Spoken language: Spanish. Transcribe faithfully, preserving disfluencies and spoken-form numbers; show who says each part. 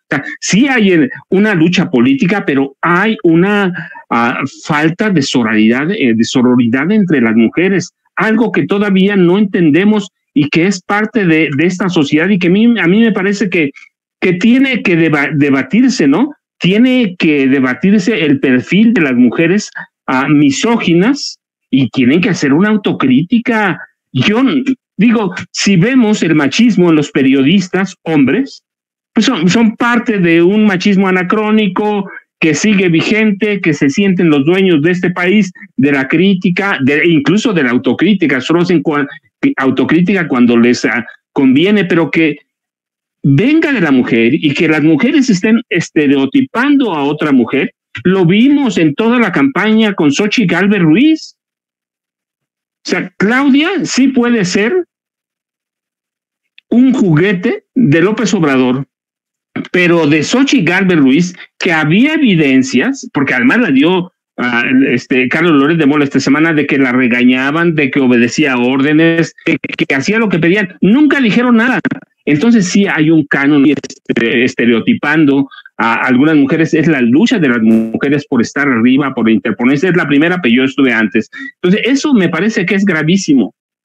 Speaker 1: sea, sí hay una lucha política, pero hay una uh, falta de sororidad, eh, de sororidad entre las mujeres, algo que todavía no entendemos y que es parte de, de esta sociedad y que a mí, a mí me parece que, que tiene que deba, debatirse, ¿no? Tiene que debatirse el perfil de las mujeres uh, misóginas y tienen que hacer una autocrítica. Yo digo, si vemos el machismo en los periodistas hombres, pues son, son parte de un machismo anacrónico que sigue vigente, que se sienten los dueños de este país, de la crítica, de, incluso de la autocrítica, solo hacen cual, autocrítica cuando les uh, conviene, pero que venga de la mujer y que las mujeres estén estereotipando a otra mujer. Lo vimos en toda la campaña con Xochitl Gálvez Ruiz. O sea, Claudia sí puede ser un juguete de López Obrador, pero de Xochitl Gálvez Ruiz, que había evidencias, porque además la dio uh, este, Carlos Loret de Mola esta semana, de que la regañaban, de que obedecía órdenes, que, que hacía lo que pedían, nunca dijeron nada. Entonces sí hay un canon estereotipando a algunas mujeres, es la lucha de las mujeres por estar arriba, por interponerse, es la primera, pero yo estuve antes. Entonces eso me parece que es gravísimo.